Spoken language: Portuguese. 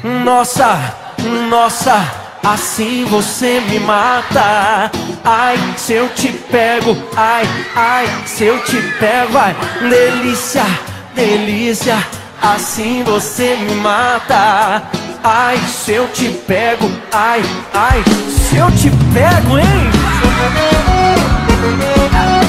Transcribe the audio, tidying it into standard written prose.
Nossa, nossa, assim você me mata. Ai, se eu te pego, ai, ai, se eu te pego, vai. Delícia, delícia, assim você me mata. Ai, se eu te pego, ai, ai, se eu te pego, hein?